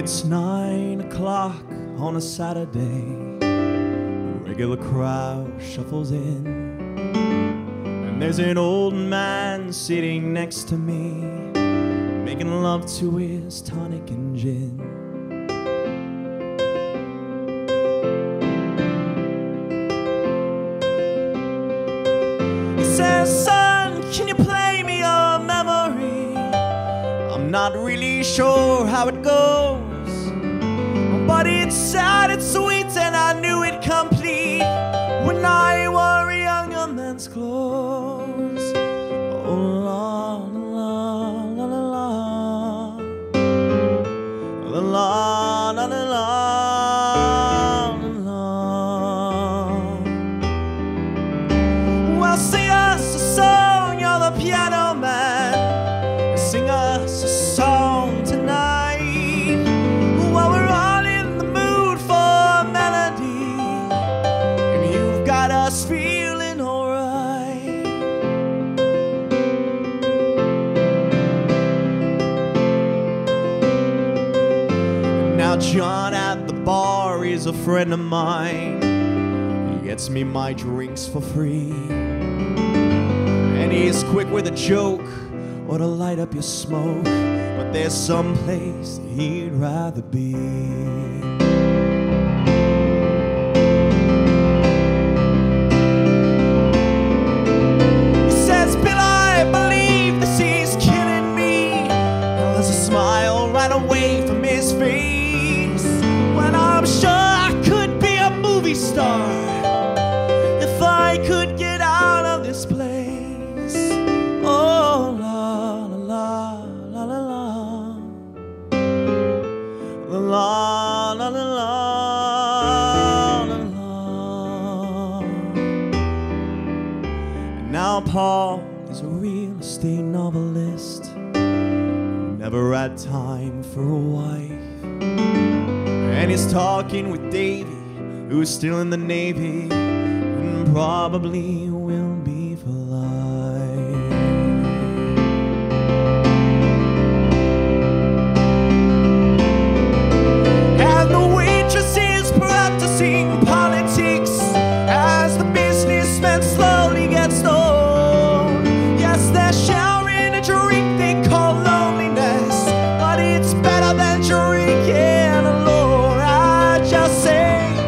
It's 9 o'clock on a Saturday. A regular crowd shuffles in, and there's an old man sitting next to me, making love to his tonic and gin. He says, "Son, can you play me a memory? I'm not really sure how it goes, but it's sad, it's sweet, and I knew it complete when I wore a younger man's clothes. Oh, la, la, la, la, la, la, la, la, la, la, la. Well, sing us a song, you're the piano man. Sing us a song tonight, while we're all in the mood for a melody, and you've got us feeling alright." Now John at the bar is a friend of mine. He gets me my drinks for free, and he's quick with a joke or to light up your smoke, but there's some place he'd rather be. He says, "Bill, I believe this is killing me." Well, there's a smile right away from his face, when I'm sure I could be a movie star if I could get out of this place. Oh, la la la la la la la la la la. And now Paul is a real estate novelist, never had time for a wife, and he's talking with Davy, who's still in the Navy and probably will be for life. And the waitress is practicing politics as the businessman slowly gets stoned. Yes, they're sharing a drink they call loneliness, but it's better than drinking alone, I just say.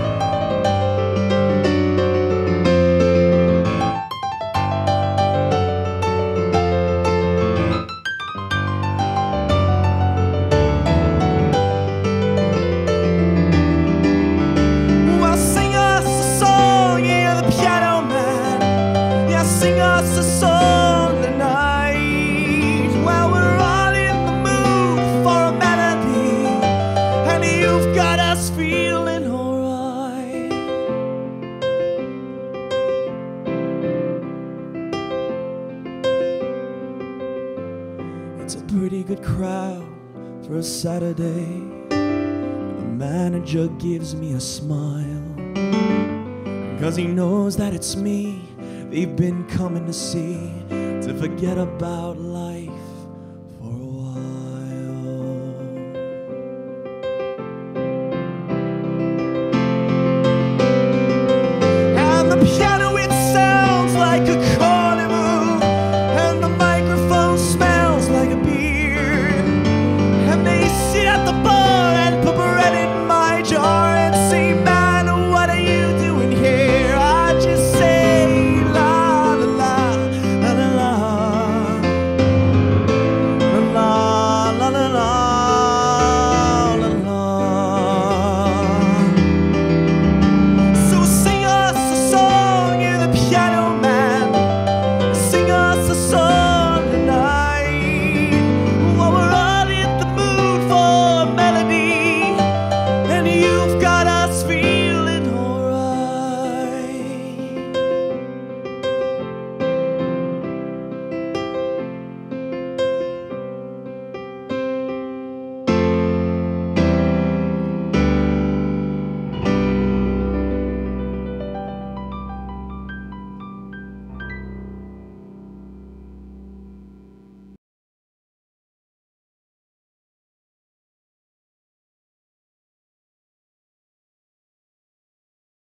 Well, sing us a song, you're the piano man. Yeah, sing us a song tonight. Well, we're all in the mood for a melody, and you've got us feeling alright. It's a pretty good crowd for a Saturday. The manager gives me a smile, 'cause he knows that it's me they've been coming to see, to forget about life.